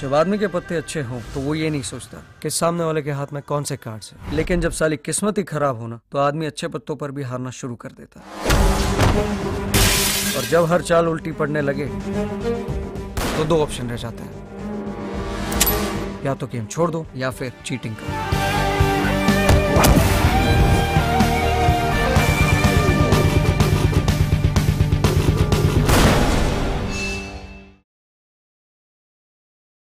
जब आदमी के पत्ते अच्छे हों तो वो ये नहीं सोचता कि सामने वाले के हाथ में कौन से कार्ड्स हैं, लेकिन जब साली किस्मत ही खराब हो ना तो आदमी अच्छे पत्तों पर भी हारना शुरू कर देता है। और जब हर चाल उल्टी पड़ने लगे तो दो ऑप्शन रह जाते हैं, या तो गेम छोड़ दो या फिर चीटिंग करो।